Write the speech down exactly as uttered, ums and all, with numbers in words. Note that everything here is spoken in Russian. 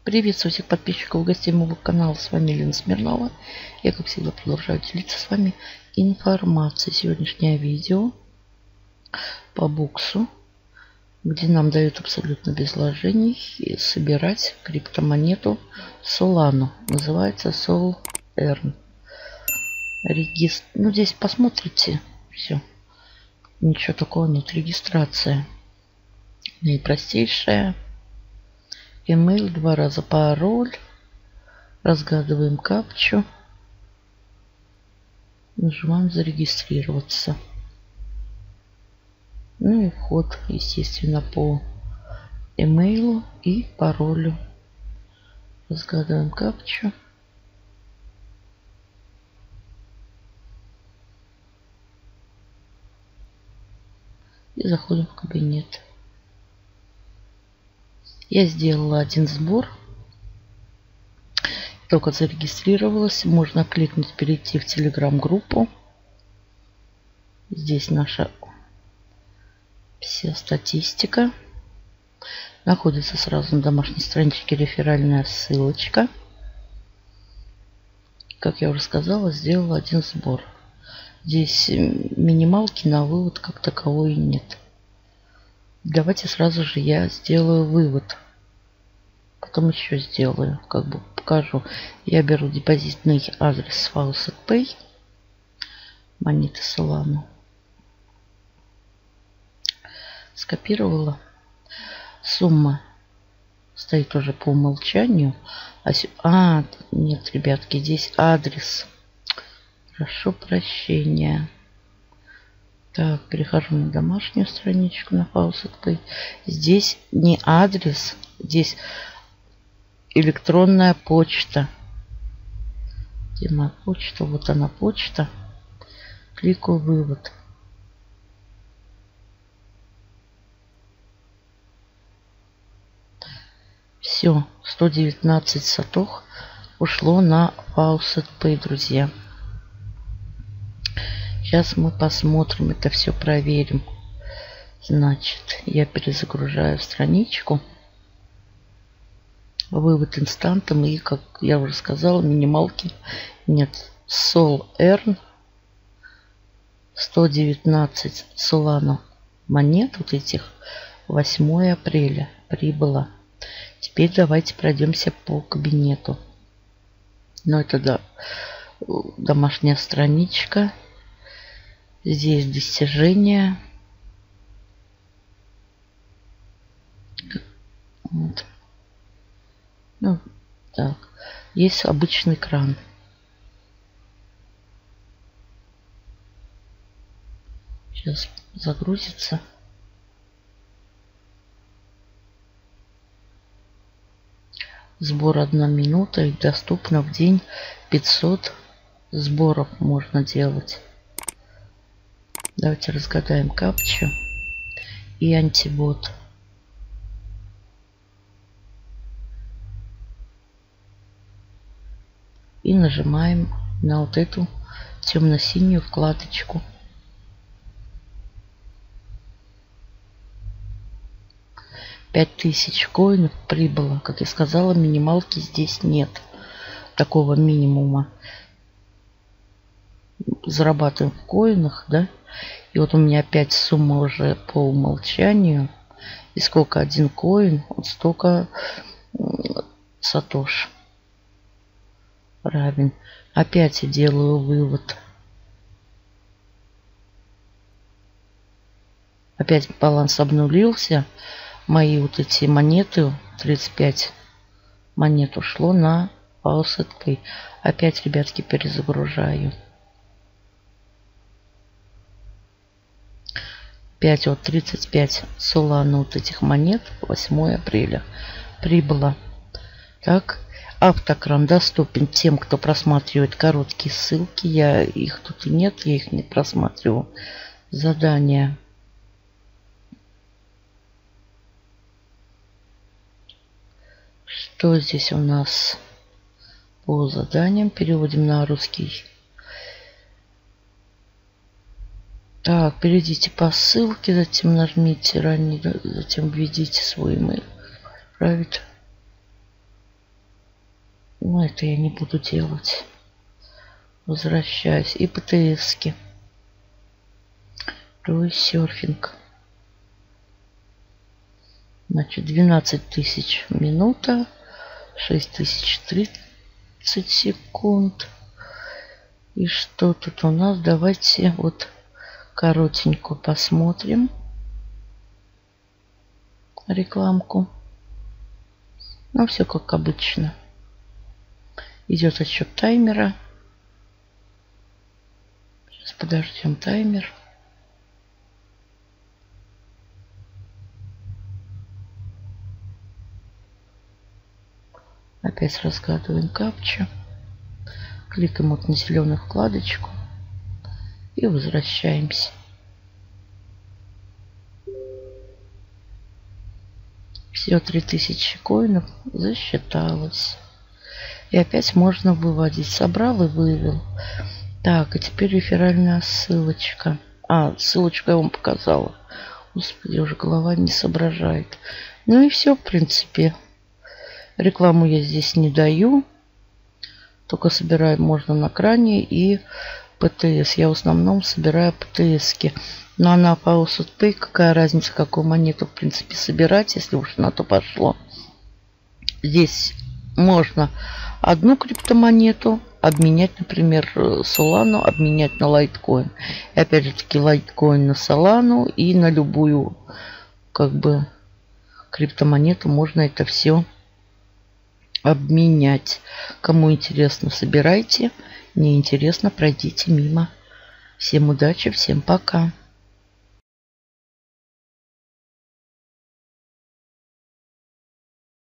Приветствую всех подписчиков и гостей моего канала. С вами Елена Смирнова. Я, как всегда, продолжаю делиться с вами информацией. Сегодняшнее видео по боксу, где нам дают абсолютно без вложений собирать криптомонету Solana. Называется Sol Earn. Регистр... Ну, здесь посмотрите. Все. Ничего такого нет. Регистрация наипростейшая. Email, два раза пароль. Разгадываем капчу. Нажимаем зарегистрироваться. Ну и вход, естественно, по имейлу и паролю. Разгадываем капчу. И заходим в кабинет. Я сделала один сбор. Только зарегистрировалась. Можно кликнуть, перейти в телеграм-группу. Здесь наша вся статистика. Находится сразу на домашней страничке реферальная ссылочка. Как я уже сказала, сделала один сбор. Здесь минималки на вывод как таковой нет. Давайте сразу же я сделаю вывод. Потом еще сделаю, как бы покажу. Я беру депозитный адрес FaucetPay. Монеты Solana. Скопировала. Сумма стоит уже по умолчанию. А, а, нет, ребятки, здесь адрес. Прошу прощения. Так, перехожу на домашнюю страничку на FaucetPay. Здесь не адрес, здесь электронная почта. Где моя почта? Вот она, почта. Кликаю вывод. Все, сто девятнадцать сатох ушло на FaucetPay, друзья. Сейчас мы посмотрим, это все проверим. Значит, я перезагружаю страничку. Вывод инстантом. И, как я уже сказала, минималки нет. Sol Earn. сто девятнадцать Solana монет вот этих. восьмое апреля прибыло. Теперь давайте пройдемся по кабинету. Ну, это да, домашняя страничка. Здесь достижения. Вот. Ну, так. Есть обычный кран. Сейчас загрузится. Сбор одна минута и доступно в день пятьсот сборов можно делать. Давайте разгадаем капчу и антибот. И нажимаем на вот эту темно-синюю вкладочку. пять тысяч коинов прибыло. Как я сказала, минималки здесь нет. Такого минимума. Зарабатываем в коинах, да? И вот у меня опять сумма уже по умолчанию. И сколько один коин, вот столько сатош равен. Опять я делаю вывод. Опять баланс обнулился. Мои вот эти монеты, тридцать пять монет ушло на FaucetPay. Опять, ребятки, перезагружаю. пять, вот тридцать пять Solana вот этих монет восьмое апреля прибыло. Так, автокран доступен тем, кто просматривает короткие ссылки. Я их тут и нет, я их не просматриваю. Задание. Что здесь у нас по заданиям? Переводим на русский. Так, перейдите по ссылке, затем нажмите ранее, затем введите свой email. Отправить. Но это я не буду делать. Возвращаюсь. И ПТСки. То есть серфинг. Значит, двенадцать тысяч минута. шесть тысяч тридцать секунд. И что тут у нас? Давайте вот коротенько посмотрим рекламку. Ну, все как обычно. Идет отсчет таймера. Сейчас подождем таймер. Опять разгадываем капчу. Кликаем вот на зеленую вкладочку. И возвращаемся. Все, три тысячи коинов засчиталось. И опять можно выводить. Собрал и вывел. Так, и теперь реферальная ссылочка. А, ссылочку я вам показала. Господи, уже голова не соображает. Ну и все, в принципе. Рекламу я здесь не даю. Только собираю можно на кране и ПТС. Я в основном собираю ПТСки. Но на PowerSoftPay какая разница, какую монету в принципе собирать, если уж на то пошло. Здесь можно одну криптомонету обменять, например, Solana, обменять на Litecoin. И опять же таки Litecoin на Solana и на любую как бы криптомонету можно это все обменять. Кому интересно, собирайте. Не интересно, пройдите мимо. Всем удачи, всем пока.